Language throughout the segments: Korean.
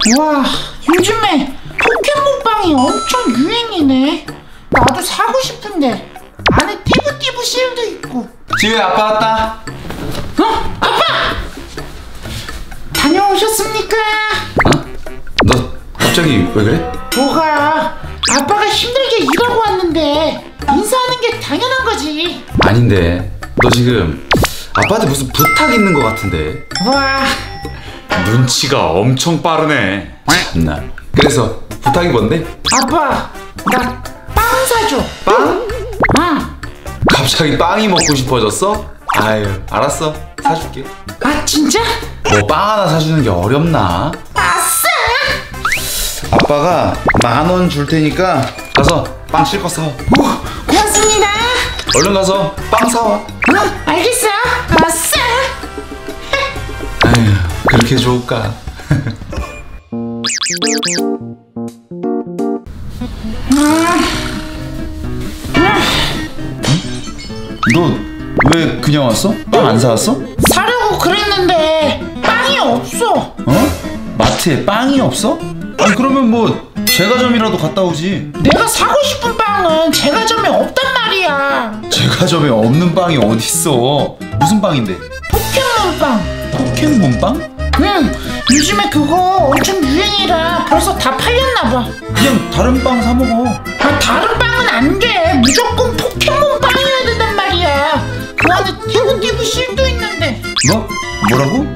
와, 요즘에 포켓몬빵이 엄청 유행이네. 나도 사고 싶은데 안에 띠부띠부 실도 있고. 지우야, 아빠 왔다. 아빠! 다녀오셨습니까? 너 갑자기 왜 그래? 뭐가? 아빠가 힘들게 일하고 왔는데 인사하는 게 당연한 거지. 아닌데, 너 지금 아빠한테 무슨 부탁 있는 것 같은데. 와, 눈치가 엄청 빠르네. 참나. 그래서 부탁이 뭔데? 아빠, 나 빵 사줘. 빵? 응. 갑자기 빵이 먹고 싶어졌어? 아유, 알았어, 사줄게. 아, 진짜? 뭐 빵 하나 사주는 게 어렵나? 아싸! 아빠가 10,000원 줄 테니까 가서 빵 실컷 사와. 고맙습니다. 얼른 가서 빵 사와. 알겠어. 아싸! 아휴, 그렇게 좋을까? 너 왜 그냥 왔어? 빵 안 사왔어? 사려고 그랬는데 빵이 없어. 어? 마트에 빵이 없어? 아니 그러면 뭐 제과점이라도 갔다 오지. 내가 사고 싶은 빵은 제과점에 없단 말이야. 제과점에 없는 빵이 어딨어? 무슨 빵인데? 포켓몬빵. 포켓몬빵? 응, 요즘에 그거 엄청 유행이라 벌써 다 팔렸나봐. 그냥 다른 빵 사 먹어. 아, 다른 빵은 안 돼. 무조건 포켓몬빵이어야 된단 말이야. 그 안에 띠부띠부 실도 있는데. 뭐? 뭐라고?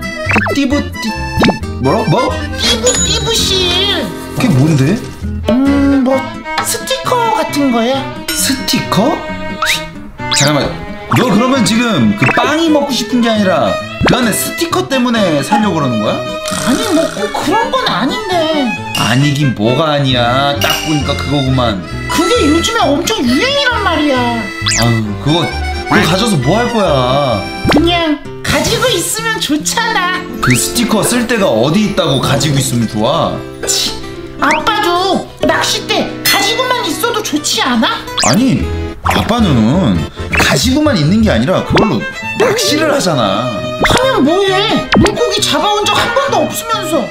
뭐라? 뭐? 띠부띠부 실. 그게 뭔데? 뭐 스티커 같은 거야. 스티커? 잠깐만, 너 그러면 지금 그 빵이 먹고 싶은 게 아니라 그 안에 스티커 때문에 사려고 그러는 거야? 아니, 뭐 꼭 그런 건 아닌데. 아니긴 뭐가 아니야. 딱 보니까 그거구만. 그게 요즘에 엄청 유행이란 말이야. 아유, 그거 가져서 뭐 할 거야? 그냥 가지고 있으면 좋잖아. 그 스티커 쓸 데가 어디 있다고 가지고 있으면 좋아? 치, 아빠도 낚싯대 가지고만 있어도 좋지 않아? 아니, 아빠는 가지고만 있는 게 아니라 그걸로 낚시를 하잖아. 하면 뭐해? 물고기 잡아온 적 한 번도 없으면서.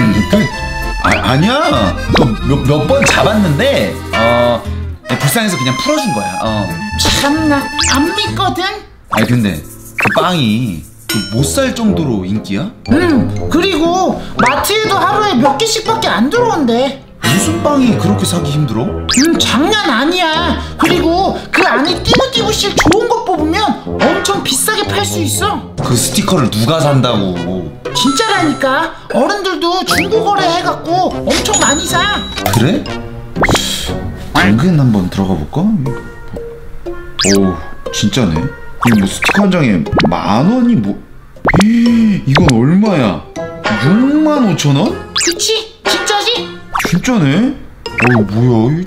아니야. 몇 번 잡았는데 불쌍해서 그냥 풀어준 거야. 참나, 안 믿거든. 아니 근데 그 빵이 못 살 정도로 인기야? 그리고 마트에도 하루에 몇 개씩밖에 안 들어온대. 무슨 빵이 그렇게 사기 힘들어? 장난 아니야. 그리고 그 안에 띠부띠부 실 좋은 거 뽑으면 엄청 비싸게 팔 수 있어. 그 스티커를 누가 산다고? 진짜라니까. 어른들도 중고거래 해갖고 엄청 많이 사. 그래? 당근 한번 들어가 볼까? 오, 진짜네. 이거 뭐 스티커 한 장에 10,000원이 뭐? 이건 얼마야? 65,000원? 그치? 진짜지? 진짜네? 뭐야?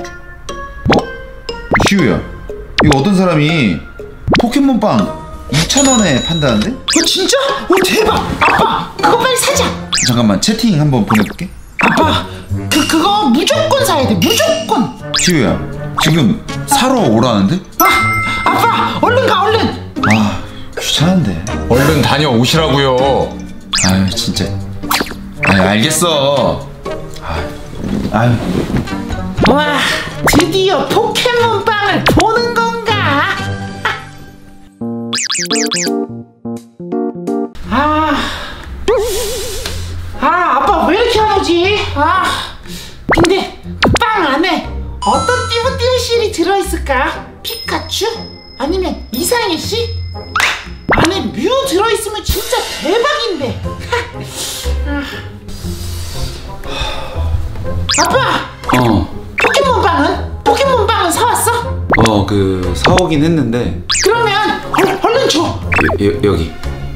시우야, 이거 어떤 사람이 포켓몬빵 2,000원에 판다는데? 진짜? 대박! 아빠, 그거 빨리 사자. 잠깐만, 채팅 한번 보내볼게. 아빠, 그거 무조건 사야 돼. 무조건. 시우야, 지금 사러 오라는데? 아빠, 얼른 가, 얼른. 귀찮은데. 얼른 다녀오시라고요. 아유, 진짜. 알겠어. 아유. 와, 드디어 포켓몬빵을 보는 건가? 아빠 왜 이렇게 안 오지? 근데 그 빵 안에 어떤 띠부띠부 실이 들어있을까? 피카츄? 아니면 이상해 씨? 안에 뮤 들어있으면 진짜 대박인데. 아빠! 포켓몬빵은 사왔어? 사오긴 했는데. 그러면 얼른 줘. 여기.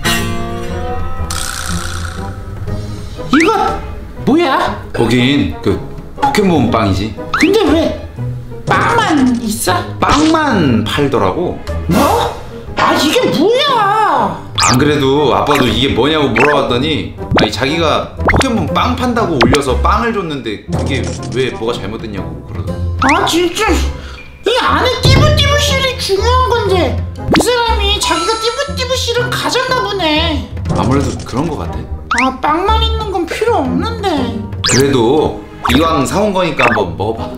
이거 뭐야? 거긴 포켓몬 빵이지. 근데 왜 빵만 있어? 빵만 팔더라고. 뭐? 이게 뭐야? 안 그래도 아빠도 이게 뭐냐고 물어봤더니 자기가 포켓몬 빵 판다고 올려서 빵을 줬는데 그게 왜 뭐가 잘못됐냐고 그러더라고. 진짜 이 안에 띠부띠부 실이 중요한 건데 그 사람이 자기가 띠부띠부 실은 가졌나 보네. 아무래도 그런 거 같아. 빵만 있는 건 필요 없는데. 그래도 이왕 사온 거니까 한번 먹어봐.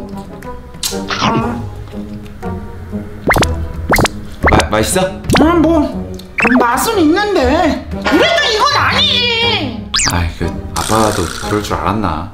맛있어? 뭐 맛은 있는데 그래도 이건 아니지. 아이 아빠도 그럴 줄 알았나?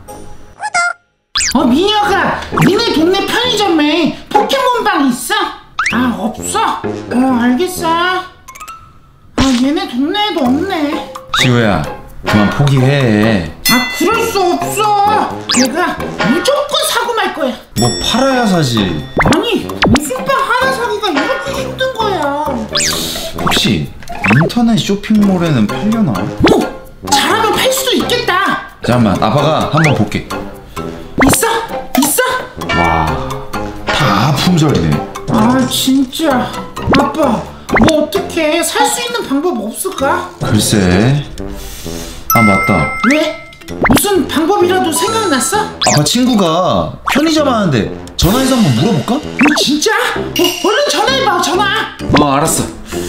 민혁아, 니네 동네 편의점에 포켓몬빵 있어? 없어? 알겠어. 얘네 동네에도 없네. 시우야, 그만 포기해. 그럴 수 없어. 내가 무조건 사고 말 거야. 뭐 팔아야 사지. 아니, 무슨 빵 하나 사기가 이렇게 힘든 거야. 혹시 인터넷 쇼핑몰에는 팔려나? 잘하면 팔 수도 있겠다. 잠깐만, 아빠가 한번 볼게. 있어? 와, 다 품절이네. 진짜. 아빠, 뭐 어떻게 살 수 있는 방법 없을까? 글쎄. 맞다. 왜? 무슨 방법이라도 생각났어? 아빠 친구가 편의점 하는데 전화해서 한번 물어볼까? 진짜? 얼른 전화해봐, 전화. 알았어.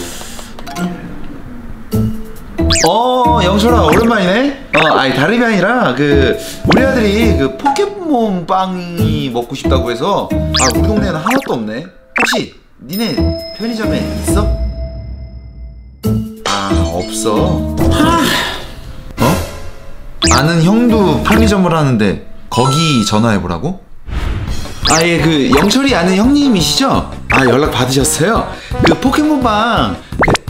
영철아, 오랜만이네. 아니 다름이 아니라 우리 아들이 포켓몬 빵이 먹고 싶다고 해서 우리 동네에는 하나도 없네. 혹시 니네 편의점에 있어? 없어. 아는 형도 편의점을 하는데 거기 전화해보라고? 예, 영철이 아는 형님이시죠? 연락 받으셨어요? 포켓몬빵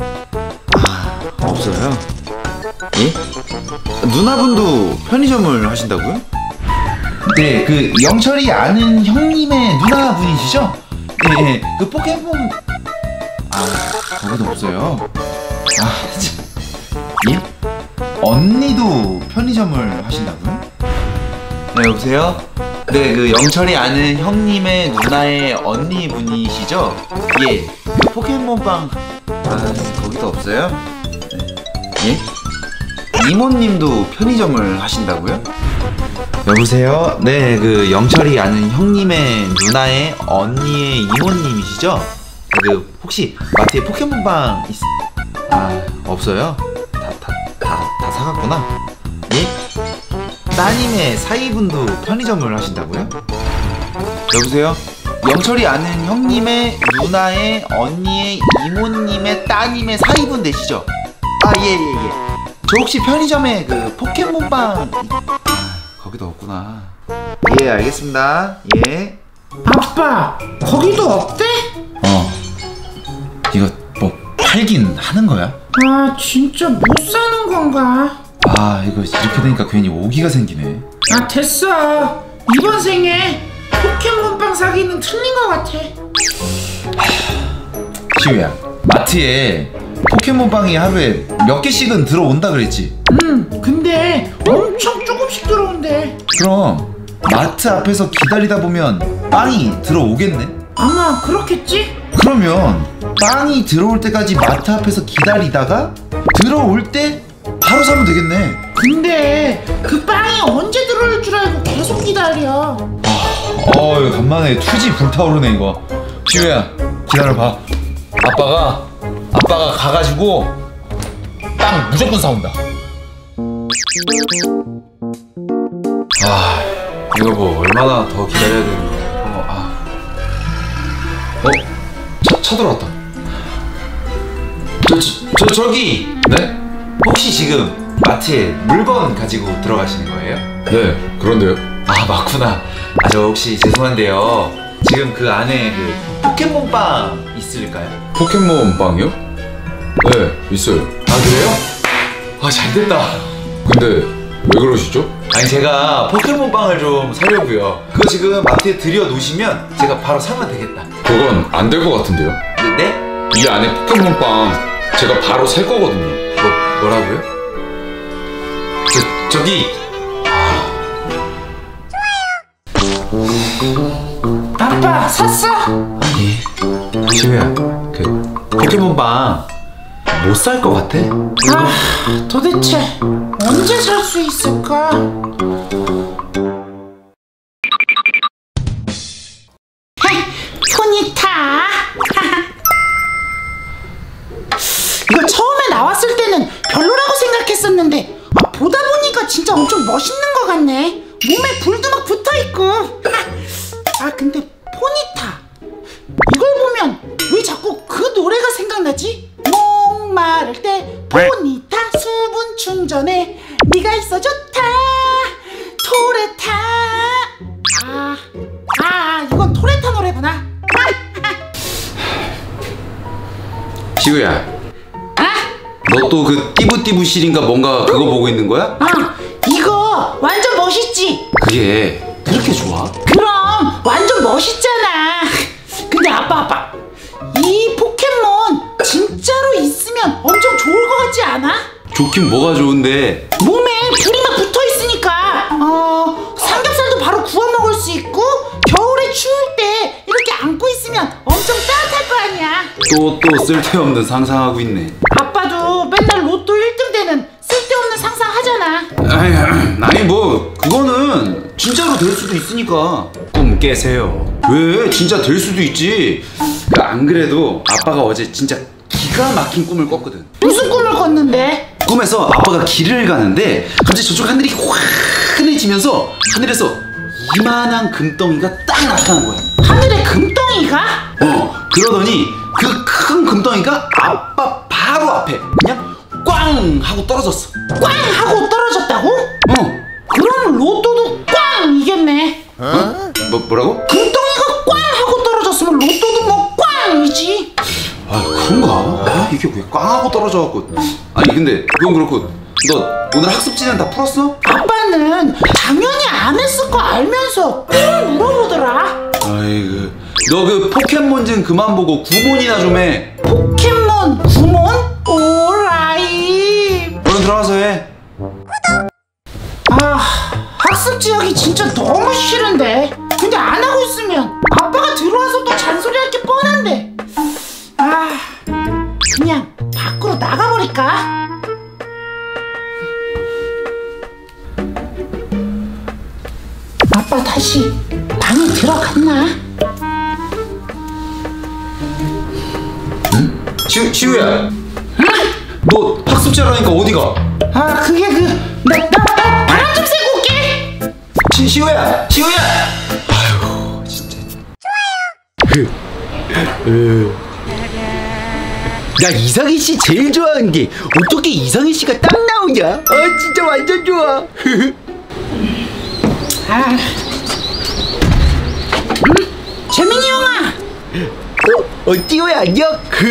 없어요. 예? 누나분도 편의점을 하신다고요? 네, 영철이 아는 형님의 누나분이시죠? 네, 포켓몬 거기도 없어요. 참. 예? 언니도 편의점을 하신다고요? 네, 여보세요? 네, 영철이 아는 형님의 누나의 언니분이시죠? 예, 포켓몬빵 거기도 없어요? 네. 예? 이모님도 편의점을 하신다고요? 여보세요? 네, 영철이 아는 형님의 누나의 언니의 이모님이시죠? 혹시 마트에 포켓몬빵 없어요? 다 사갔구나. 예? 따님의 사이분도 편의점을 하신다고요? 여보세요? 영철이 아는 형님의 누나의 언니의 이모님의 따님의 사이분 되시죠? 예. 저 혹시 편의점에 포켓몬빵 거기도 없구나. 예, 알겠습니다. 예. 아빠, 거기도 없대? 이거 뭐 팔긴 하는 거야? 진짜 못 사는 건가? 이거 이렇게 되니까 괜히 오기가 생기네. 됐어. 이번 생에 포켓몬빵 사기는 틀린 것 같아. 시우야, 마트에 포켓몬빵이 하루에 몇 개씩은 들어온다 그랬지? 근데 엄청 조금씩 들어온대. 그럼 마트 앞에서 기다리다 보면 빵이 들어오겠네? 아마 그렇겠지? 그러면 빵이 들어올 때까지 마트 앞에서 기다리다가 들어올 때 바로 사면 되겠네. 근데 그 빵이 언제 들어올 줄 알고 계속 기다려. 이거 간만에 투지 불타오르네 이거. 시우야, 기다려봐. 아빠가 가가지고 빵 무조건 사온다. 이거 뭐 얼마나 더 기다려야 되는 거야? 차 들어왔다. 저기! 네? 혹시 지금 마트에 물건 가지고 들어가시는 거예요? 네, 그런데요. 맞구나. 저 혹시 죄송한데요, 지금 그 안에 포켓몬빵 있을까요? 포켓몬빵이요? 네, 있어요. 그래요? 잘됐다. 근데 왜 그러시죠? 아니, 제가 포켓몬빵을 좀 사려고요. 그거 지금 마트에 들여놓으시면 제가 바로 사면 되겠다. 그건 안 될 것 같은데요. 네? 이 안에 포켓몬빵 제가 바로 살 거거든요. 뭐라고요? 저기! 아빠, 샀어? 아니, 시우야, 포켓몬빵 못 살 것 같아? 도대체 언제 살 수 있을까? 토니타. 이거 처음에 나왔을 때는 별로라고 생각했었는데 보다 보니까 진짜 엄청 멋있는 것 같네. 몸에 불도 막 붙어있고. 아 근데 포니타 이걸 보면 왜 자꾸 그 노래가 생각나지? 목마를 때 포니타 수분 충전에 네가 있어 좋다 토레타. 이건 토레타 노래구나. 시우야, 너 또 그 띠부띠부실인가 뭔가 그거 보고 있는 거야? 이거 완전 멋있지? 그게 그렇게 좋아? 그럼 완전 멋있잖아. 근데 아빠 이 포켓몬 진짜로 있으면 엄청 좋을 것 같지 않아? 좋긴 뭐가 좋은데. 몸에 불이 막 붙어있으니까 삼겹살도 바로 구워 먹을 수 있고 겨울에 추울 때 이렇게 안고 있으면 엄청 따뜻할 거 아니야. 또 쓸데없는 상상하고 있네. 아빠도 맨날 로또 1등 되는 쓸데없는 상상 하잖아. 아니 뭐 그거는 진짜로 될 수도 있으니까 꿈 깨세요. 왜? 진짜 될 수도 있지. 안 그래도 아빠가 어제 진짜 기가 막힌 꿈을 꿨거든. 무슨 꿈을 꿨는데? 꿈에서 아빠가 길을 가는데 갑자기 저쪽 하늘이 환해지면서 하늘에서 이만한 금덩이가 딱 나타난 거야. 하늘에 금덩이가? 그러더니 그 큰 금덩이가 아빠 바로 앞에 그냥 꽝 하고 떨어졌어. 꽝 하고 떨어졌다고? 그럼 로또도 꽝 이겠네. 뭐라고? 금덩이가 꽝 하고 떨어졌으면 로또도 뭐 꽝이지. 그런가? 이게 왜 꽝 하고 떨어져갖고. 아니 근데 그건 그렇고 너 오늘 학습지는 다 풀었어? 아빠는 당연히 안 했을 거 알면서 꼭 물어보더라. 아이고, 너 그 포켓몬 좀 그만 보고 구몬이나 좀 해. 포켓몬 구몬? 오라이. 얼른 들어가서 해. 학습지 하기 진짜 너무 싫은데. 근데 안 하고 있으면 아빠가 들어와서 또 잔소리할 게 뻔한데. 그냥 밖으로 나가버릴까? 아빠 다시 방에 들어갔나? 시우야. 너 학습지하라니까 어디가? 그게 나 바람 좀 쐬고 올게. 시우야. 아유 진짜. 좋아요. 나 이상희 씨 제일 좋아하는 게 어떻게 이상희 씨가 딱 나오냐? 진짜 완전 좋아. 재민이 형아. 띠오야 안녕?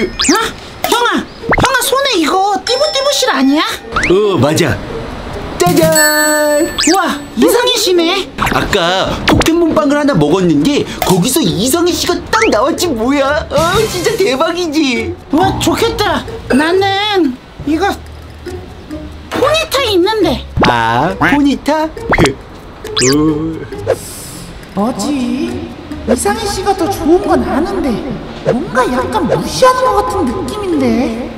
형아 손에 이거 띠부띠부실 아니야? 맞아. 짜잔! 우와 이상희 씨네. 아까 포켓몬빵을 하나 먹었는데 거기서 이상희 씨가 딱 나왔지 뭐야? 진짜 대박이지. 와 좋겠다. 나는 이거 포니타 있는데. 포니타? 뭐지? 이상희 씨가 더 좋은 건 아는데 뭔가 약간 무시하는 것 같은 느낌인데.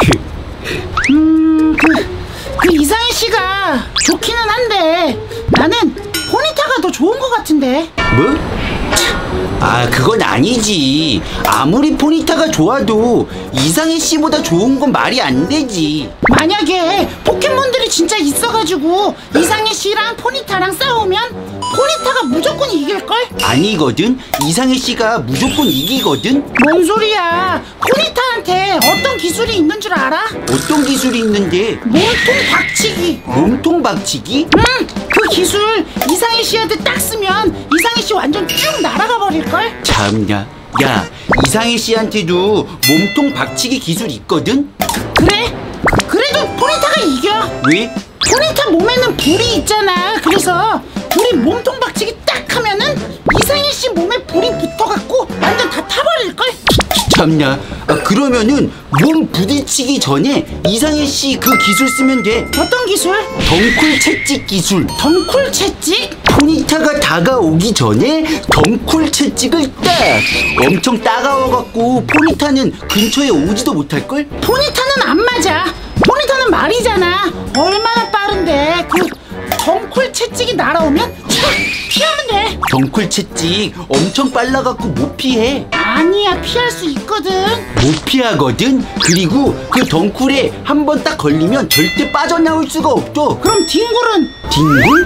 그 이상희 씨가 좋기는 한데 나는 포니타가 더 좋은 것 같은데. 뭐? 그건 아니지. 아무리 포니타가 좋아도 이상희 씨보다 좋은 건 말이 안 되지. 만약에 포켓몬들이 진짜 있어가지고 이상희 씨랑 포니타랑 싸우면 포니타가 무조건 이길걸? 아니거든. 이상희 씨가 무조건 이기거든. 뭔 소리야. 포니타한테 어떤 기술이 있는 줄 알아? 어떤 기술이 있는데? 몸통 박치기. 몸통 박치기? 그 기술 이상희 씨한테 딱 쓰면 이상희 씨 완전 쭉 날아가 버릴걸? 참냐. 야, 이상희 씨한테도 몸통 박치기 기술 있거든? 그래? 그래도 포니타가 이겨. 왜? 포니타 몸에는 불이 있잖아. 그래서 불이 몸통 박치기 딱 하면은 이상희 씨 몸에 불이 붙어갖고 완전 다 타버릴걸? 참냐. 그러면은 몸 부딪히기 전에 이상희 씨 그 기술 쓰면 돼. 어떤 기술? 덩쿨 채찍 기술. 덩쿨 채찍? 포니타가 다가오기 전에 덩쿨 채찍을 딱! 엄청 따가워갖고 포니타는 근처에 오지도 못할걸? 포니타는 안 맞아. 포니타는 말이잖아. 얼마나 빠른데. 그 덩쿨 채찍이 날아오면 촥 피하면 돼. 덩쿨 채찍 엄청 빨라갖고 못 피해. 아니야, 피할 수 있거든. 못 피하거든? 그리고 그 덩쿨에 한 번 딱 걸리면 절대 빠져나올 수가 없어. 그럼 딩굴은? 딩굴?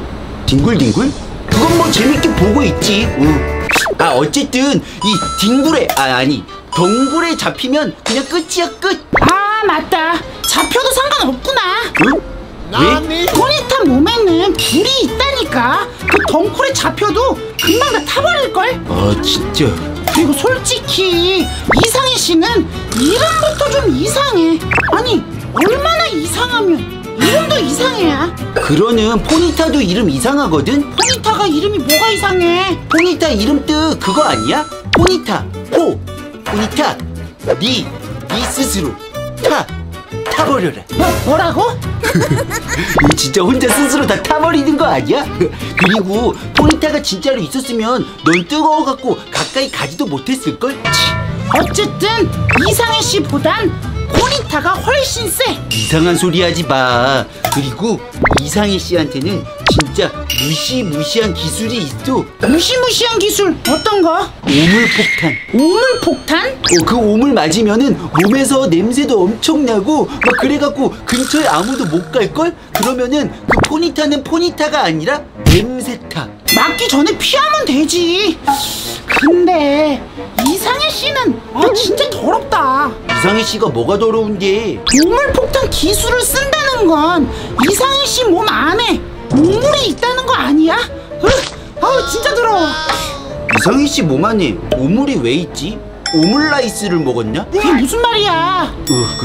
딩굴딩굴? 그건 뭐 재밌게 보고 있지. 아 어쨌든 이 딩굴에 아니 덩굴에 잡히면 그냥 끝이야 끝. 아 맞다. 잡혀도 상관없구나. 응? 왜? 포니타 몸에는 불이 있다니까. 그 덩굴에 잡혀도 금방 다 타버릴걸. 아 진짜. 그리고 솔직히 이상희 씨는 이름부터 좀 이상해. 아니 얼마나 이상하면 이름도 이상해야. 그러는 포니타도 이름 이상하거든? 포니타가 이름이 뭐가 이상해? 포니타 이름 뜻 그거 아니야? 포니타 포니타 네 스스로 타버려라. 뭐라고? 진짜 혼자 스스로 다 타버리는 거 아니야? 그리고 포니타가 진짜로 있었으면 넌 뜨거워갖고 가까이 가지도 못했을걸? 어쨌든 이상희 씨보단 포니타가 훨씬 세. 이상한 소리 하지 마. 그리고 이상희 씨한테는 진짜 무시무시한 기술이 있어. 무시무시한 기술 어떤 거? 오물폭탄. 오물폭탄? 그 오물 맞으면은 몸에서 냄새도 엄청 나고 막 그래갖고 근처에 아무도 못 갈걸? 그러면은 그 포니타는 포니타가 아니라 냄새타. 맞기 전에 피하면 되지. 근데 이상희 씨는 진짜 더럽다. 이상희 씨가 뭐가 더러운데? 오물폭탄 기술을 쓴다는 건 이상희 씨 몸 안에 오물이 있다는 거 아니야? 진짜 더러워. 이상희 씨 몸 안에 오물이 왜 있지? 오물라이스를 먹었냐? 그게 무슨 말이야?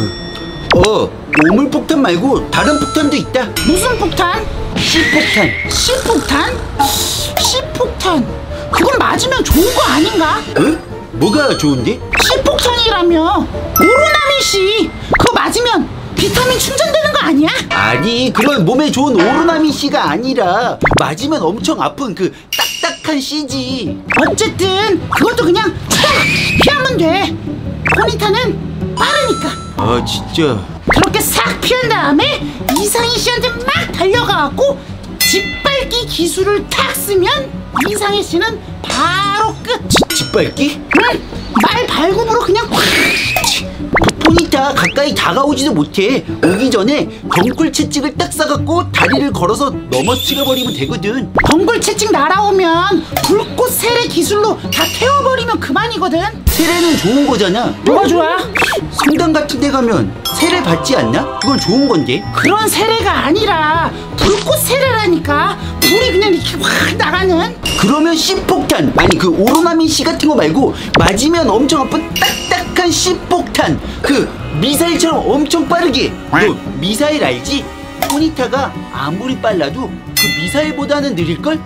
오물폭탄 말고 다른 폭탄도 있다. 무슨 폭탄? C폭탄. C폭탄? C폭탄 그건 맞으면 좋은 거 아닌가? 응? 뭐가 좋은데? C폭탄이라며 오로나민 C 그거 맞으면 비타민 충전되는 거 아니야? 아니 그런 몸에 좋은 오로나민 C가 아니라 맞으면 엄청 아픈 그 딱딱한 C지. 어쨌든 그것도 그냥 피하면 돼. 포니타는 빠르니까. 아 진짜. 그렇게 싹 피한 다음에 이상희 씨한테 막 달려가갖고 짓밟기 기술을 탁 쓰면 이상희 씨는 바로 끝. 짓밟기? 응, 말 발굽으로 그냥 확. 포니타 가까이 다가오지도 못해. 오기 전에 덩굴 채찍을 딱 싸갖고 다리를 걸어서 넘어뜨려 버리면 되거든. 덩굴 채찍 날아오면 불꽃 세례 기술로 다 태워버리면 그만이거든. 세례는 좋은 거잖아. 뭐가 좋아? 성당 같은 데 가면 세례 받지 않나? 그건 좋은 건데. 그런 세례가 아니라 불꽃 세례라니까. 불이 그냥 이렇게 확 나가는. 그러면 C폭탄 아니 그 오로나민 C 같은 거 말고 맞으면 엄청 아픈 딱딱한 C폭탄. 그 미사일처럼 엄청 빠르게. 너 미사일 알지? 포니타가 아무리 빨라도 그 미사일보다는 느릴걸?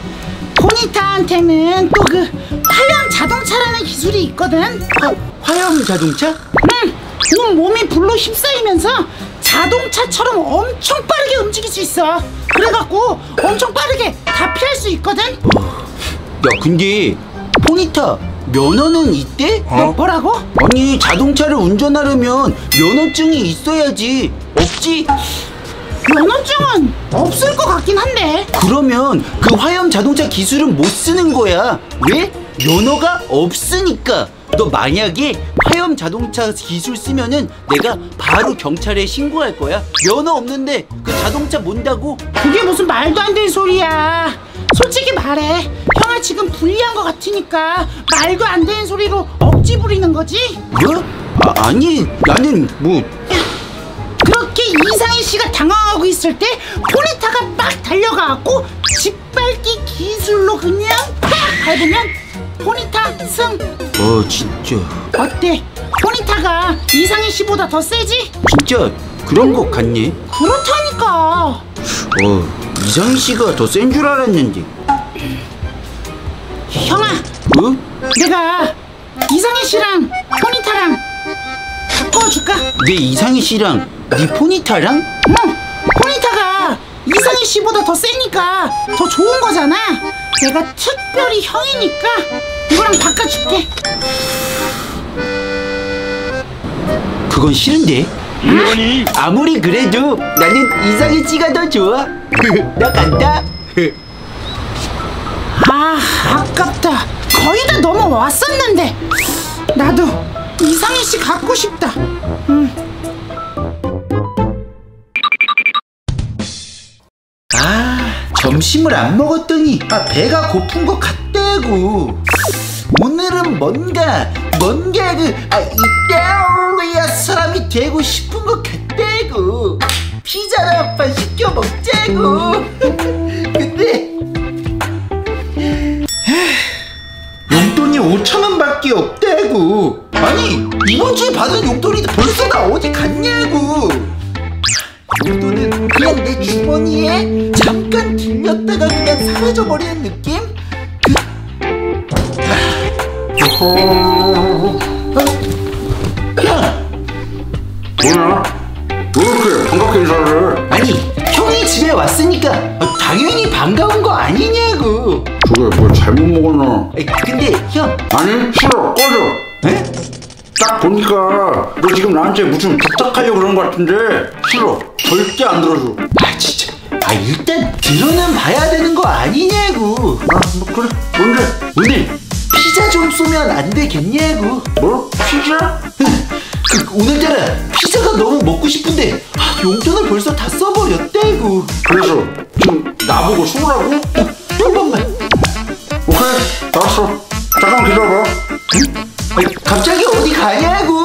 포니타한테는 또 그 화염 자동차라는 기술이 있거든. 화염 자동차? 응, 온 몸이 불로 휩싸이면서 자동차처럼 엄청 빠르게 움직일 수 있어. 그래갖고 엄청 빠르게 다 피할 수 있거든. 야 근데 포니타 면허는 있대? 뭐라고? 아니 자동차를 운전하려면 면허증이 있어야지. 없지? 면허증은 없을 것 같긴 한데. 그러면 그 화염 자동차 기술은 못 쓰는 거야. 왜? 면허가 없으니까. 너 만약에 화염 자동차 기술 쓰면은 내가 바로 경찰에 신고할 거야. 면허 없는데 그 자동차 몬다고? 그게 무슨 말도 안 되는 소리야. 솔직히 말해, 형아 지금 불리한 것 같으니까 말도 안 되는 소리로 억지 부리는 거지? 뭐? 아니 나는 뭐. 그렇게 이상희 씨가 당황하고 있을 때 포니타가 막 달려가갖고 짓밟기 기술로 그냥 팍 밟으면 포니타 승. 진짜. 어때? 포니타가 이상희 씨보다 더 세지? 진짜 그런 것 같네. 그렇다니까. 이상희 씨가 더 센 줄 알았는데. 형아, 내가 이상희 씨랑 포니타랑 바꿔줄까? 내 이상희 씨랑 네 포니타랑? 응, 포니타가 이상희 씨보다 더 세니까 더 좋은 거잖아. 내가 특별히 형이니까 이거랑 바꿔줄게. 그건 싫은데. 아무리 그래도 나는 이상희 씨가 더 좋아. 나 간다. 아깝다. 거의 다 넘어왔었는데. 나도 이상희 씨 갖고 싶다. 점심을 안 먹었더니 배가 고픈 것 같대고. 오늘은 뭔가 이탈리아 사람이 되고 싶은 것 같대고. 피자를 한 판 시켜 먹자고. 근데 용돈이 5,000원밖에 없다고. 아니 이번 주에 받은 용돈이 벌써 다 어디 갔냐고. 용돈은 그냥 내 주머니에 잠깐 들렸다가 그냥 사라져버리는 느낌? 뭐야? 왜 이렇게 반갑게 인사를 해? 아니 형이 집에 왔으니까 당연히 반가운 거 아니냐고. 저게 뭘 잘못 먹었나? 근데 형. 아니 싫어, 꺼져. 에? 딱 보니까 너 지금 나한테 무슨 부탁하려고 그런 거 같은데 싫어. 절대 안 들어줘. 진짜 일단 들어는 봐야 되는 거 아니냐고. 뭐 그래, 뭔데? 오늘 피자 좀 쏘면 안 되겠냐고. 뭐? 피자? 오늘따라 피자가 너무 먹고 싶은데 용돈을 벌써 다 써버렸다고. 그래서 지금 나보고 쏘라고? 한 번만. 오케이, 알았어. 잠깐만 기다려봐. 갑자기 어디 가냐고.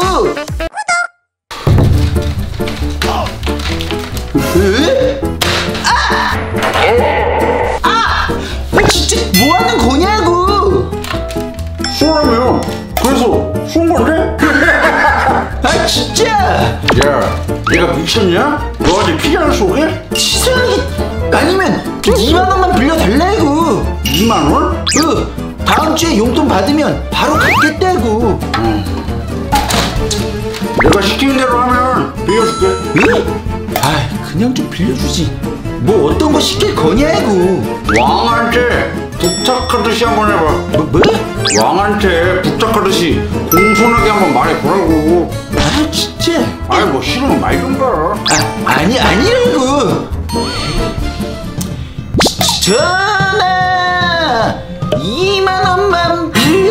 진짜 뭐 하는 거냐고. 쏘라며. 그래서 쏜 건데? 진짜. 야, 내가 미쳤냐? 너한테 피자를 쏘게? 치사하게. 아니면 2만 원만 빌려달라고. 2만 원? 다음 주에 용돈 받으면 바로 갚겠다고. 내가 시키는 대로 하면 빌려줄게. 그냥 좀 빌려주지. 뭐 어떤 거 시킬 거냐고. 왕한테 부탁하듯이 한번 해봐. 뭐? 왕한테 부탁하듯이 공손하게 한번 말해보라고. 진짜. 뭐 싫으면 말 좀 봐. 아니라고. 전화 2만 원만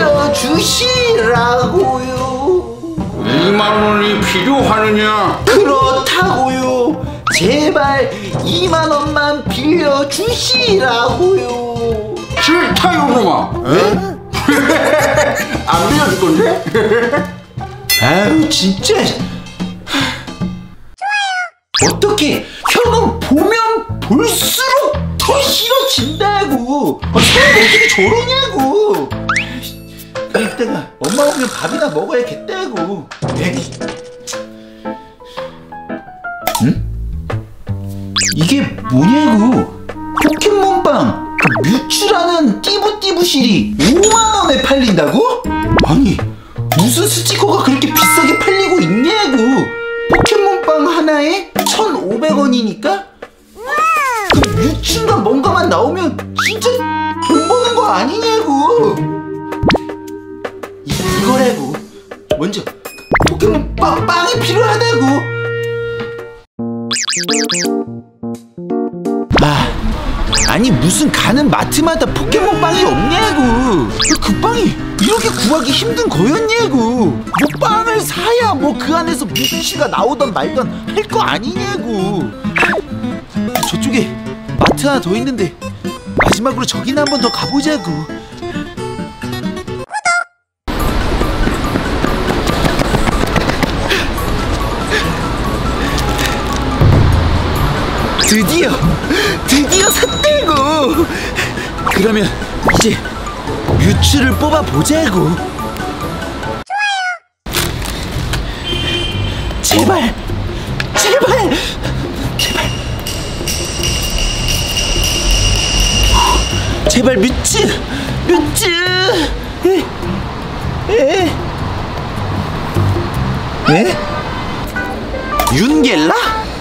빌려주시라고요. 2만 원이 필요하느냐? 그렇다고요. 제발 2만 원만 빌려주시라고요. 싫다 요놈아. 안 빌려줄 건데? 진짜. 어떻게 형은 보면 볼수록 더 싫어진다고. 사람 어떻게 저러냐고. 이따가 엄마 오면 밥이나 먹어야겠다고. 응? 이게 뭐냐고. 포켓몬빵 뮤츠라는 띠부띠부실이 5만원에 팔린다고? 아니 무슨 스티커가 그렇게 비싸게 팔리고 있냐고. 포켓몬빵 하나에 1,500원이니까 그 뮤츠인가 뭔가만 나오면 진짜 돈 버는 거 아니냐고. 이거라고. 먼저 포켓몬빵이 필요하다고. 아니 무슨 가는 마트마다 포켓몬빵이 없냐고. 그 빵이 이렇게 구하기 힘든 거였냐고. 뭐 빵을 사야 뭐 그 안에서 뮤츠가 나오던 말던 할 거 아니냐고. 저쪽에 마트 하나 더 있는데 마지막으로 저기나 한 번 더 가보자고. 드디어 샀다고. 그러면 이제 뮤츠를 뽑아보자고. 좋아요. 제발 뮤츠. 에? 윤겔라?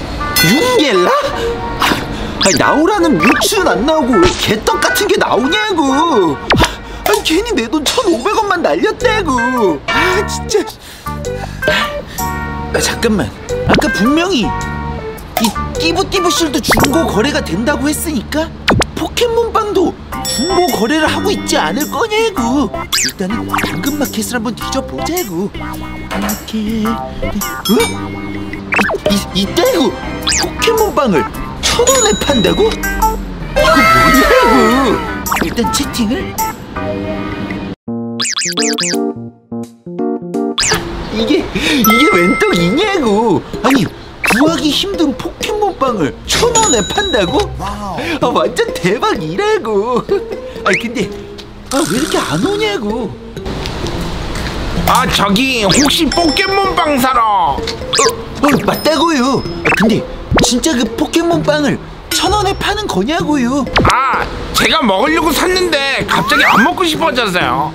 나오라는 뮤츠는 안 나오고 왜 개떡 같은 게 나오냐고. 괜히 내 돈 1,500원만 날렸다고. 진짜. 잠깐만. 아까 분명히 이 띠부띠부실도 중고 거래가 된다고 했으니까 그 포켓몬빵도 중고 거래를 하고 있지 않을 거냐고. 일단은 당근마켓을 한번 뒤져보자고. 이때고 포켓몬빵을 1,000원에 판다고? 뭐냐고. 일단 채팅을. 이게 웬 떡이냐고. 아니 구하기 힘든 포켓몬빵을 1,000원에 판다고? 아 완전 대박이라고. 아니 근데 왜 이렇게 안 오냐고. 아 저기 혹시 포켓몬빵 사러? 맞다고요. 근데 진짜 그 포켓몬빵을 1,000원에 파는 거냐고요. 아 제가 먹으려고 샀는데 갑자기 안 먹고 싶어져서요.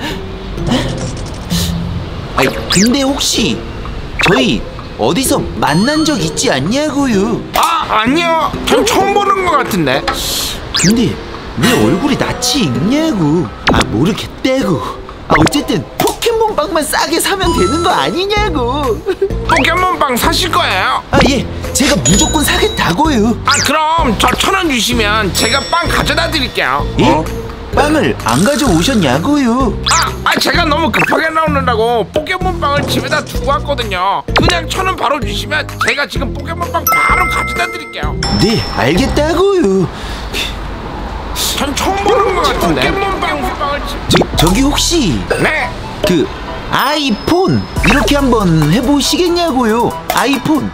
아니 근데 혹시 저희 어디서 만난 적 있지 않냐고요. 아 아니요, 전 처음 보는 것 같은데. 근데 왜 얼굴이 낯이 익냐고. 모르겠다고. 어쨌든 포켓몬빵만 싸게 사면 되는 거 아니냐고. 포켓몬빵 사실 거예요? 예, 제가 무조건 사겠다고요. 아 그럼 저 1,000원 주시면 제가 빵 가져다 드릴게요. 예? 빵을 안 가져오셨냐고요. 제가 너무 급하게 나오느라고 포켓몬빵을 집에다 두고 왔거든요. 그냥 1,000원 바로 주시면 제가 지금 포켓몬빵 바로 가져다 드릴게요. 네, 알겠다고요. 전 처음 보는 것 같은데. 포켓몬빵을 저기 혹시 네. 그 아이폰 이렇게 한번 해보시겠냐고요. 아이폰.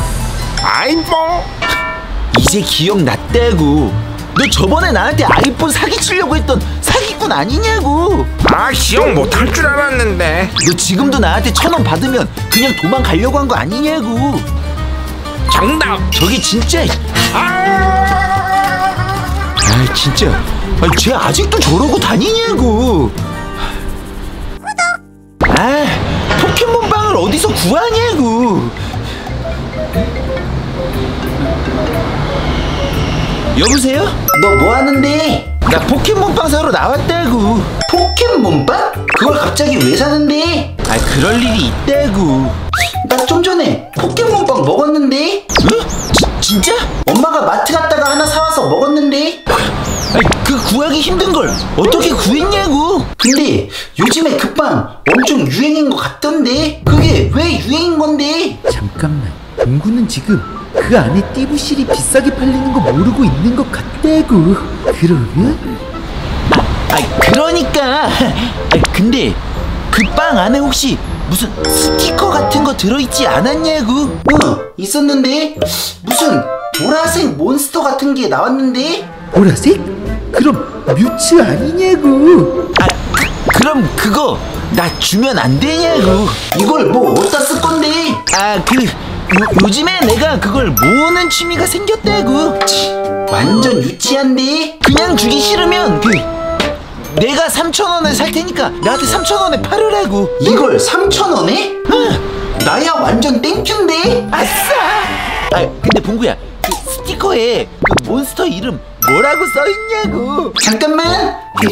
이제 기억났다고. 너 저번에 나한테 아이폰 사기치려고 했던 사기꾼 아니냐고. 기억 못할 줄 알았는데. 너 지금도 나한테 1,000원 받으면 그냥 도망가려고 한 거 아니냐고. 정답. 저기 진짜. 진짜. 쟤 아직도 저러고 다니냐고. 포켓몬빵을 어디서 구하냐고. 여보세요? 너 뭐 하는데? 나 포켓몬빵 사러 나왔다고. 포켓몬빵? 그걸 갑자기 왜 사는데? 그럴 일이 있다고. 나 좀 전에 포켓몬빵 먹었는데? 응? 진짜? 엄마가 마트 갔다가 하나 사와서 먹었는데? 그 구하기 힘든 걸 어떻게 구했냐고. 근데 요즘에 그 빵 엄청 유행인 것 같던데? 그게 왜 유행인 건데? 잠깐만, 공구는 지금 그 안에 띠부실이 비싸게 팔리는 거 모르고 있는 것 같다고. 그러면? 그러니까. 근데 그 빵 안에 혹시 무슨 스티커 같은 거 들어있지 않았냐고. 있었는데 무슨 보라색 몬스터 같은 게 나왔는데. 보라색? 그럼 뮤츠 아니냐고. 그럼 그거 나 주면 안 되냐고. 이걸 뭐 어디다 쓸 건데? 요즘에 내가 그걸 모으는 취미가 생겼다고. 완전 유치한데? 그냥 주기 싫으면 내가 3,000원에 살 테니까 나한테 3,000원에 팔으라고. 이걸 3,000원에? 나야 완전 땡큐인데? 아싸! 근데 봉구야, 그 스티커에 그 몬스터 이름 뭐라고 써있냐고. 잠깐만.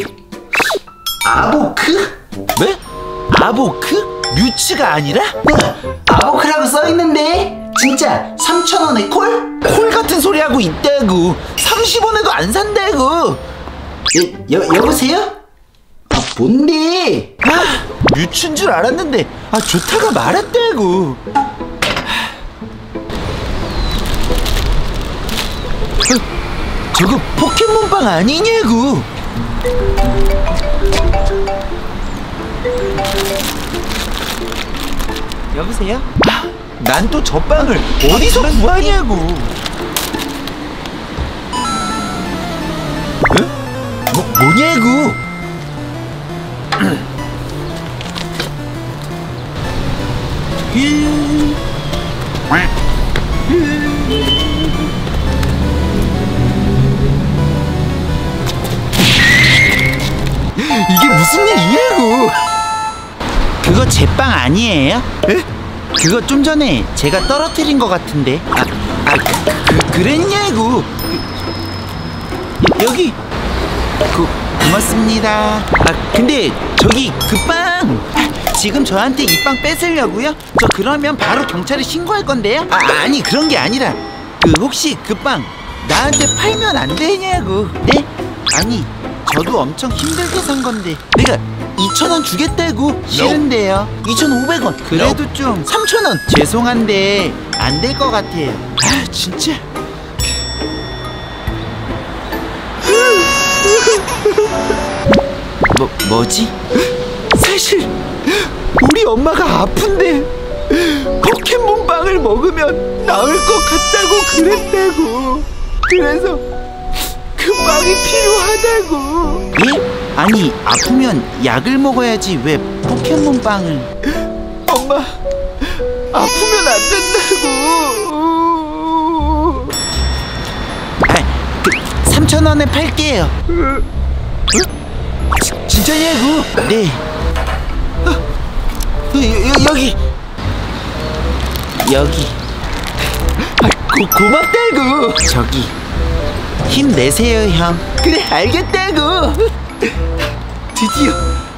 아보크? 왜? 아보크? 뮤츠가 아니라? 아보크라고 써있는데 진짜 3,000원에 콜? 콜 같은 소리 하고 있다고. 30원에도 안 산다고. 여보세요? 뭔데? 뮤츠인 줄 알았는데 좋다가 말았다고. 저거 포켓몬빵 아니냐고. 여보세요? 난 또 저 빵을 어디서 구하냐고. 뭐냐고. 이게 무슨 일이냐고. 그거 제 빵 아니에요? 에? 그거 좀 전에 제가 떨어뜨린 것 같은데. 그랬냐고. 여기. 고맙습니다. 근데 저기 그 빵 지금 저한테 이 빵 뺏으려고요? 저 그러면 바로 경찰에 신고할 건데요? 아니 그런 게 아니라 혹시 그 빵 나한테 팔면 안 되냐고. 네? 아니 저도 엄청 힘들게 산 건데 내가 2,000원 주겠다고. 싫은데요. 2,500원. 그래도 좀 3,000원. 죄송한데 안 될 것 같아요. 진짜. 뭐지? 사실 우리 엄마가 아픈데 포켓몬빵을 먹으면 나을 것 같다고 그랬다고. 그래서 그 빵이 필요하다고. 예? 아니 아프면 약을 먹어야지 왜 포켓몬빵을. 엄마 아프면 안 된다고. 3,000원에 팔게요. 진짜냐고? 네. 여기. 고맙다고. 저기 힘내세요 형. 그래 알겠다고. 드디어.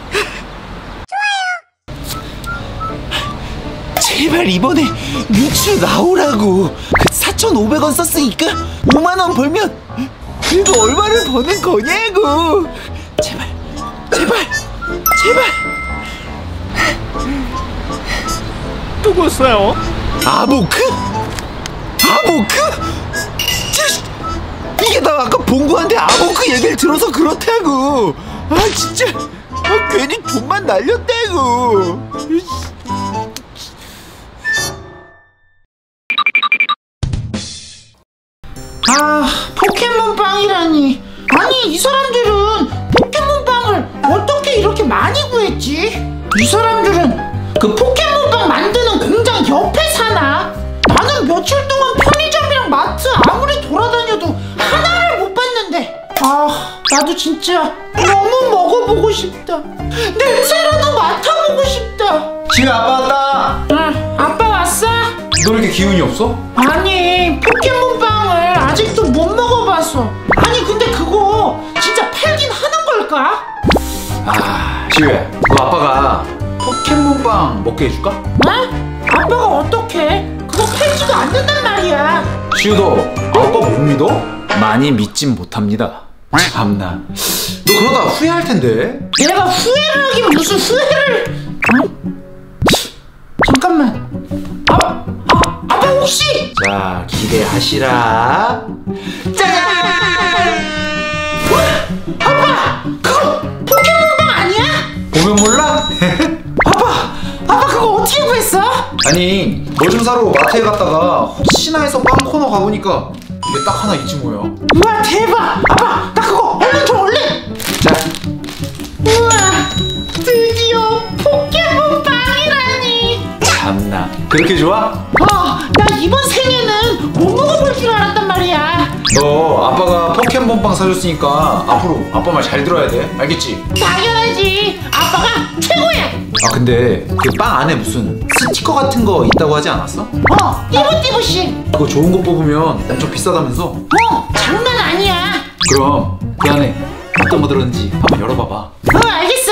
제발 이번에 뮤츠 나오라고. 4,500원 썼으니까 5만원 벌면 그래도 얼마를 버는 거냐고. 제발. 누구세요? 아보크? 이게 나 아까 봉구한테 아보크 얘기를 들어서 그렇다고. 아 진짜 괜히 돈만 날렸다고. 포켓몬빵이라니. 아니 이 사람들은 포켓몬빵을 어떻게 이렇게 많이 구했지? 이 사람들은 그 포켓몬빵 만드는 공장 옆에 사나? 나는 며칠 동안 편의점이랑 마트 아무리 돌아다녀도 하나를 못 봤는데. 나도 진짜 너무 먹어보고 싶다. 냄새라도 맡아보고 싶다. 지금 아빠 왔다. 응, 아빠 왔어? 너 왜 이렇게 기운이 없어? 아니 포켓몬빵을 아직도 못 먹어봤어. 아니 근데 그거 진짜 팔긴 하는 걸까? 지우야, 너 아빠가 포켓몬빵 먹게 해줄까? 어? 아빠가 어떻게? 그거 팔지도 않는단 말이야. 지우도 아빠 못 믿어? 많이 믿진 못합니다. 참나, 너 그러다 후회할 텐데. 내가 후회를 하긴 무슨 후회를? 잠깐만. 아빠 혹시? 자, 기대하시라. 짜잔! 아빠! 그거 포켓몬빵 아니야? 보면 몰라? 아빠 그거 어떻게 구했어? 아니, 뭐 좀 사러 마트에 갔다가 혹시나 해서 빵 코너 가보니까 이게 딱 하나 있지 뭐야. 우와 대박! 아빠 나 그거 얼른 줘 얼른! 자, 우와 드디어 포켓몬빵이라니. 참나, 그렇게 좋아? 나 이번 생에는 못 먹어볼 줄 알았단 말이야. 너 아빠가 포켓몬빵 사줬으니까 앞으로 아빠 말 잘 들어야 돼. 알겠지? 당연하지. 아빠가 최고야. 근데 그 빵 안에 무슨 스티커 같은 거 있다고 하지 않았어? 띠부띠부씨. 그거 좋은 거 뽑으면 엄청 비싸다면서? 장난 아니야. 그럼 그 안에 어떤 거 들었는지 한번 열어봐봐. 알겠어.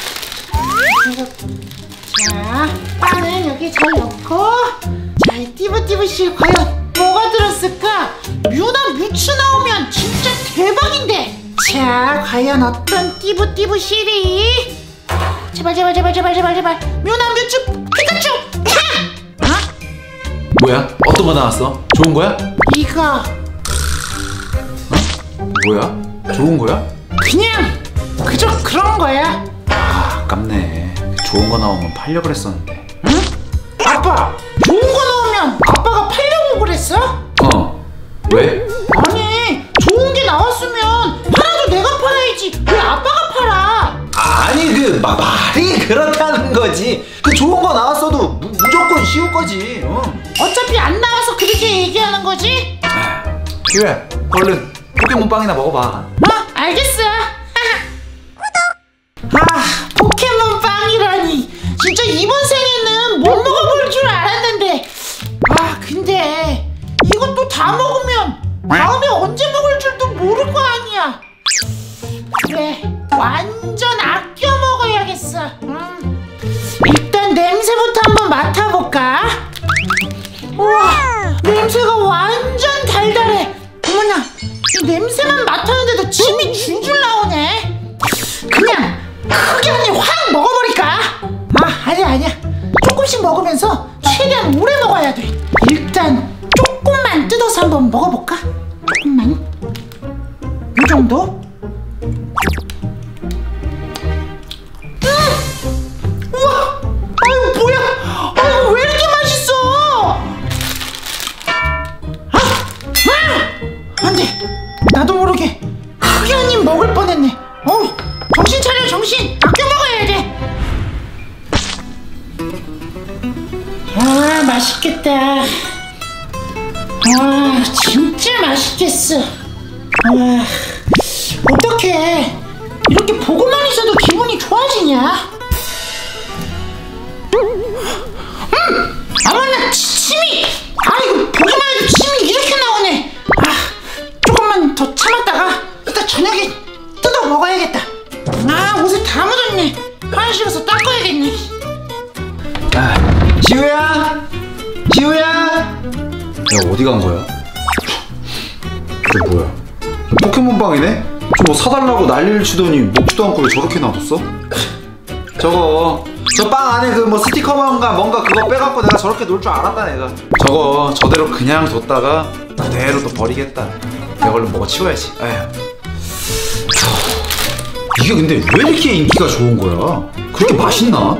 자, 빵은 여기 잘 넣고. 자, 이 띠부띠부씨 과연 뭐가 들었을까? 뮤나 뮤츠 나오면 진짜 대박인데. 자, 과연 어떤 띠부띠부씨리? 제발 뮤나 뮤츠 피카츄. 뭐야? 어떤 거 나왔어? 좋은 거야? 이거 뭐야? 좋은 거야? 그냥 그저 그런 거야. 아깝네. 좋은 거 나오면 팔려 그랬었는데. 응? 아빠 좋은 거 나오면 아빠가 팔려고 그랬어? 왜? 아니 좋은 게 나왔으면 팔아도 내가 팔아야지 왜 아빠가 팔아? 아니 그 말이 그렇다는 거지. 그 좋은 거 나왔어도 무조건 쉬울 거지. 어차피 안 나와서 그렇게 얘기하는 거지? 지우야, 얼른 포켓몬빵이나 먹어봐. 알겠어. 포켓몬빵이라니. 진짜 이번 생에는 못 먹어볼 줄 알았는데. 근데 이것도 다 먹으면 다음에 언제 먹을 줄도 모를 거 아니야. 그래, 완전 아껴 먹어야겠어. 일단 냄새부터 한번 맡아볼까? 우와, 냄새가 완전 달달해. 어머나, 이 냄새만 맡았는데도 침이 줄줄 나오네. 그냥 크게 한 입 확 먹어버릴까? 아니야. 조금씩 먹으면서 최대한 오래 먹어야 돼. 일단 조금만 뜯어서 한번 먹어볼까? 조금만. 이 정도? 나도 모르게 크게 한 입 먹을 뻔했네. 정신 차려, 정신. 아껴 먹어야 돼. 아, 맛있겠다. 아, 진짜 맛있겠어. 아, 어떡해. 이렇게 보고만 있어도 기분이 좋아지냐? 어머나, 침이! 아, 이거 보기만 해도 침이 이렇게 나오네. 아, 조금만 더 참았다가 이따 저녁에 뜯어 먹어야겠다. 아, 옷에 다 묻었네. 화장실 가서 닦아야겠네. 시우야! 시우야! 야, 어디 간 거야? 이게 뭐야? 포켓몬빵이네? 저 뭐 사달라고 난리를 치더니 먹지도 않고 왜 저렇게 놔뒀어? 저 빵 안에 그 뭐 스티커만가 뭔가 그거 빼갖고 내가 저렇게 놀 줄 알았다 내가. 저대로 그냥 뒀다가 그대로 또 버리겠다. 내가 얼른 먹어 치워야지. 에휴. 이게 근데 왜 이렇게 인기가 좋은 거야? 그렇게 맛있나?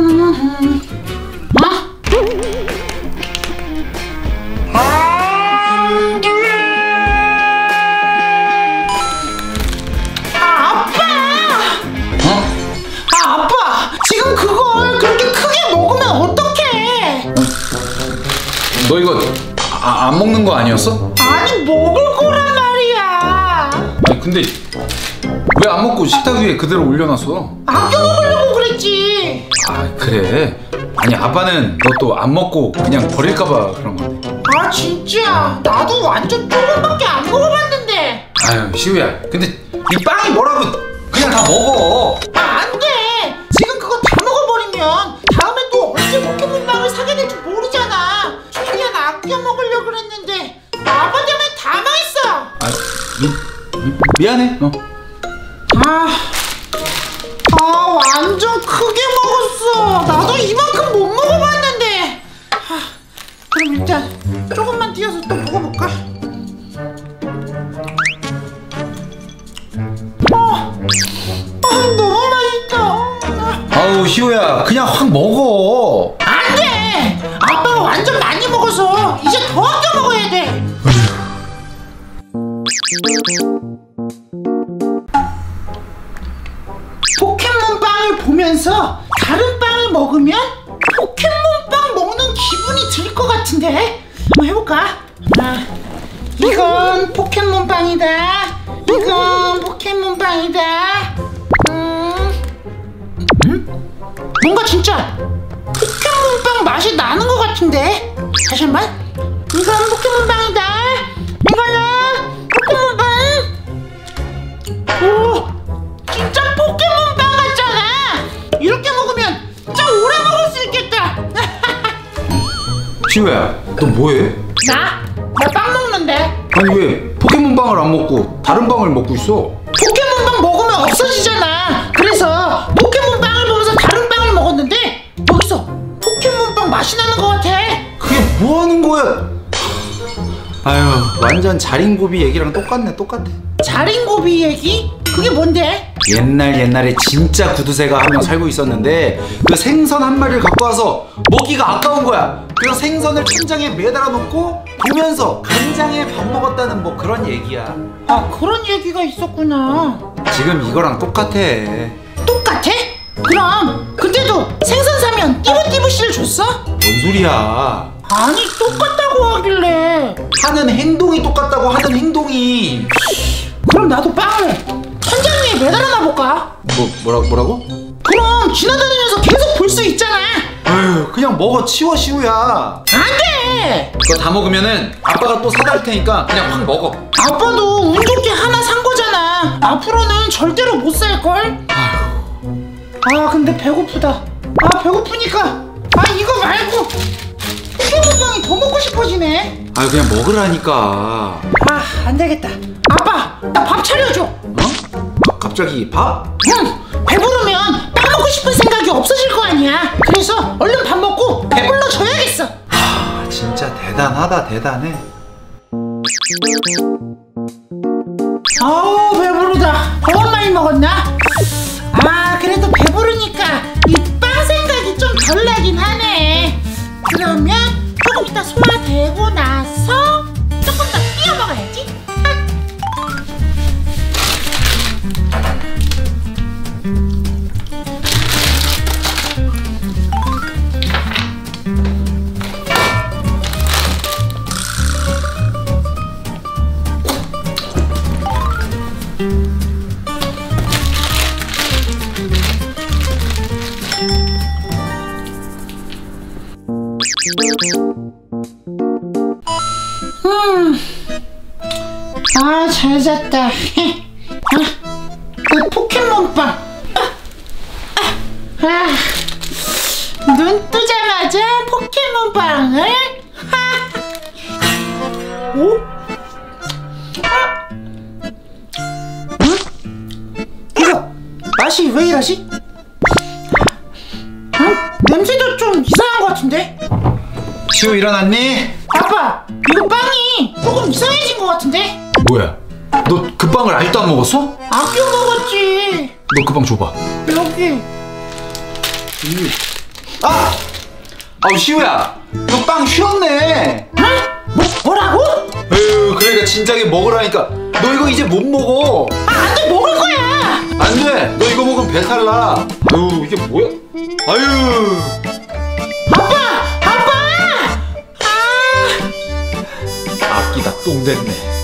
너 이거 안 먹는 거 아니었어? 아니, 먹을 거란 말이야. 아니 근데 왜 안 먹고 식탁 위에 그대로 올려놨어? 아껴 먹으려고 그랬지. 아 그래? 아니 아빠는 너 또 안 먹고 그냥 버릴까봐 그런 건데. 아 진짜 나도 완전 조금밖에 안 먹어봤는데. 아유 시우야, 근데 이 빵이 뭐라고 그냥 다 먹어. 아, 안 돼. 지금 그거 다 먹어버리면 다음에 또 언제 포켓몬빵을 사게 될지 모르잖아. 최대한 아껴 먹으려고 그랬는데 아빠 때문에 다 망했어. 아 미안해. 완전 크게 먹었어. 나도 이만큼 못 먹어봤는데. 그럼 일단 조금만 띄어서 또 먹어볼까? 너무 맛있다. 아우 시우야, 그냥 확 먹어. 안 돼. 아빠가 완전 많이 먹어서 이제 더 아껴 먹어야 돼. 포켓몬빵을 보면서 다른 빵을 먹으면 포켓몬빵 먹는 기분이 들 것 같은데. 한번 해볼까? 이건 포켓몬빵이다. 이건 포켓몬빵이다. 뭔가 진짜 포켓몬빵 맛이 나는 것 같은데. 다시 한번. 이건 포켓몬빵이다. 이거는 포켓몬빵. 오, 진짜 포켓몬빵 같잖아. 이렇게 먹으면 진짜 오래 먹을 수 있겠다. 시우야, 너 뭐해? 나 빵 먹는데. 아니 왜 포켓몬빵을 안 먹고 다른 빵을 먹고 있어? 포켓몬빵 먹으면 없어지잖아. 그래서 포켓몬빵을 보면서 다른 빵을 먹었는데 여기서 포켓몬빵 맛이 나는 것 같아. 그게 뭐 하는 거야? 아유, 완전 자린고비 얘기랑 똑같네. 자린고비 얘기? 그게 뭔데? 옛날에 진짜 구두쇠가 한 명 살고 있었는데 그 생선 한 마리를 갖고 와서 먹기가 아까운 거야. 그래서 생선을 천장에 매달아 놓고 보면서 간장에 밥 먹었다는 뭐 그런 얘기야. 아, 그런 얘기가 있었구나. 지금 이거랑 똑같아. 똑같아? 그럼 그때도 생선 사면 띠부띠부씨를 줬어? 뭔 소리야? 아니, 똑같다고 하길래. 하는 행동이 똑같다고. 하는 행동이. 그럼 나도 빵을 천장 위에 매달아 놔볼까? 뭐라고? 그럼 지나다니면서 계속 볼 수 있잖아. 아유, 그냥 먹어 치워 시우야. 안돼. 그거 다 먹으면은 아빠가 또 사다 줄 테니까 그냥 확 먹어. 아빠도 운 좋게 하나 산 거잖아. 앞으로는 절대로 못 살걸. 근데 배고프다. 배고프니까 이거 말고 포켓몬빵이 더 먹고 싶어지네. 아유, 그냥 먹으라니까. 안되겠다. 아빠, 나 밥 차려줘. 갑자기 밥? 응, 배부르면 빵 먹고 싶은 생각이 없어질 거 아니야. 그래서 얼른 밥 먹고 배불러 줘야겠어. 진짜 대단해. 아우, 배부르다. 너무 많이 먹었나? 그래도 배부르니까 이 빵 생각이 좀 덜 나긴 하네. 그러면 조금 이따 소화되고 나서 조금 더 띄워 먹어야지. 내 포켓몬빵. 눈 뜨자마자 포켓몬빵을. 오? 이거 맛이 왜 이러지? 냄새도 좀 이상한 것 같은데? 시우 일어났니? 아빠, 이거 빵이 조금 이상해진 것 같은데? 뭐야? 너 그 빵을 아직도 안 먹었어? 아껴 먹었지. 너 그 빵 줘봐. 여기. 아우 시우야, 너 빵 쉬었네. 뭐라고? 에휴, 그러니까 진작에 먹으라니까. 너 이거 이제 못 먹어. 안 돼, 먹을 거야. 안 돼. 너 이거 먹으면 배탈 나. 아유, 이게 뭐야? 아유. 아빠! 아끼다 똥 됐네.